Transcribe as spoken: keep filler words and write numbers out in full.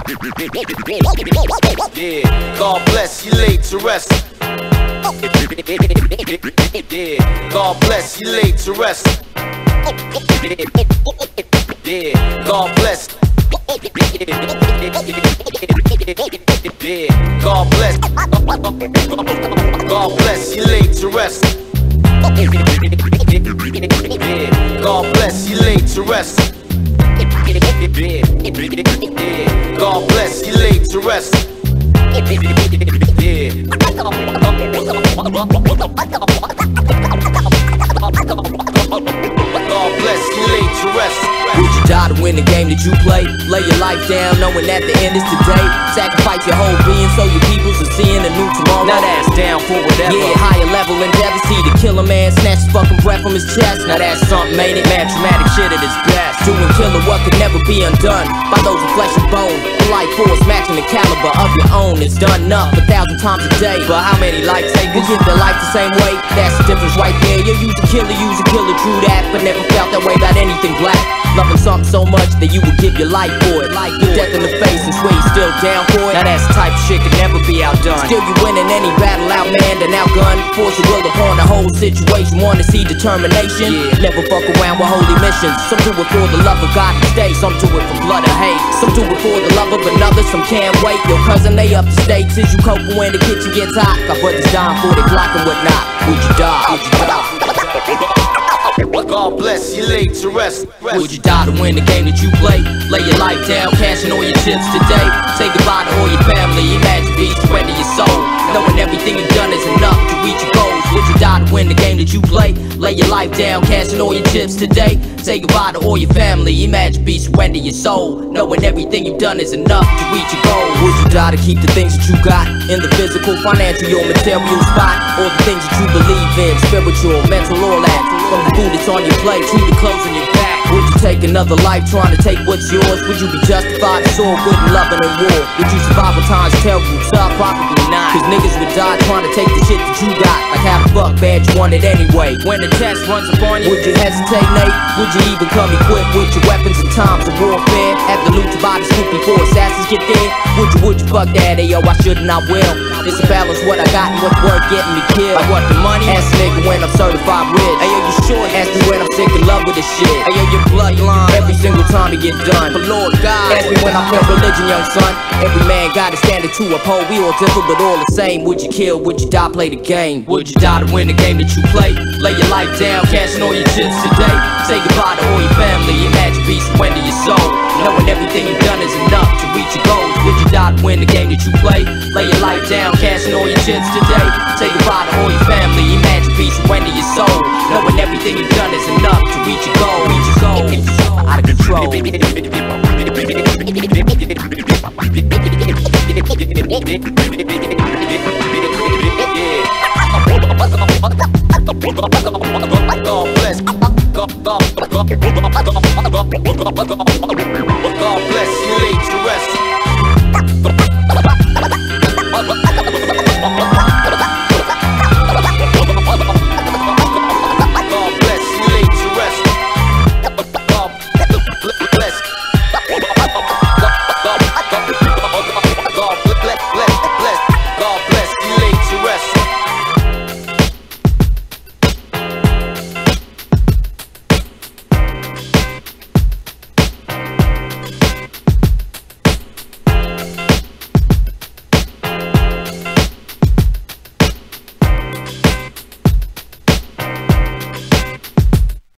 Yeah, God bless you laid to rest. Yeah, God bless you laid to rest. Yeah, God bless. Yeah, God bless. God bless you laid to rest. Yeah, God bless you laid to rest. Yeah, God bless you laid to rest. Yeah. God bless you laid to rest. Would you die to win the game that you play? Lay your life down knowing that the end is today. Sacrifice your whole being so your peoples are seeing a new tomorrow. Now that's down for whatever. Yeah, higher level endeavor. See the killer man snatch his fucking breath from his chest. Now that's something, ain't it? Man, traumatic shit at its best. Doing killer what could never be undone by those of flesh and bone. The life force matching the caliber of your own. It's done up a thousand times a day. But how many life takers give their life the same way? That's the difference right there. You use a killer, use a killer, true that. But never felt that way about anything black. Loving something so much that you would give your life for it. Like your death in the face and swear you're still down for it. Now that's the type of shit could never be outdone. Still you winning any battle, outmanned and outgunned. Force your will upon the whole situation. Wanna see determination? Yeah. Never fuck around with holy missions. Some do it for the love of God and stay. Some do it for blood or hate. Some do it for the love of another. Some can't wait. Your cousin they up the stakes. Is you cocoa when the kitchen gets hot? Got brothers dying for their block and whatnot. Would you die? Would you die? God bless you laid to rest. Would you die to win the game that you play? Lay your life down, cashing all your chips today. Say goodbye to all your family. Imagine being surrender your soul, knowing everything you've done is enough to reach your goals. Would you die to win the game that you play? Lay your life down, cashing all your chips today. Say goodbye to all your family. Imagine be surrender your soul, knowing everything you've done is enough to reach your goals. Would you die to keep the things that you got in the physical, financial, or material spot? All the things that you believe in, spiritual, mental, all that. From the food that's on your plate to the clothes on your back. Would you take another life trying to take what's yours? Would you be justified in sword, good and loving in war? Would you survive when times terrible, tough? Probably not. Cause niggas would die trying to take the shit that you got. Like how the fuck bad you want it anyway. When the test runs upon you, would you hesitate, Nate? Would you even come equipped with your weapons in times of warfare? Have the loot to buy the scoop before assassins get there? Would you, would you fuck that? Hey, yo, I should and I will. It's a balance what I got and what's worth getting me killed. Like what the money? Ask a nigga when I'm certified rich. Hey, yo, you sure? Ask me when I'm sick in love with this shit. Hey, yo, your bloodline every single time it get done. But Lord God, ask me when I feel religion, young son. Every man got a standard to uphold. We all different, but all the same. Would you kill? Would you die? Play the game. Would you die to win the game that you play? Lay your life down, cashing all your chips today. Say goodbye to all your family. Imagine be surrender your soul, knowing everything you've done is enough to reach your goals. Would you die to win the game that you play? Lay your life down, cashing all your chips today. Say goodbye to all your family. Imagine be surrender your soul, knowing everything you've done is enough to reach your goal. Reach your goal. Out of control. God bless. God bless you laid to rest.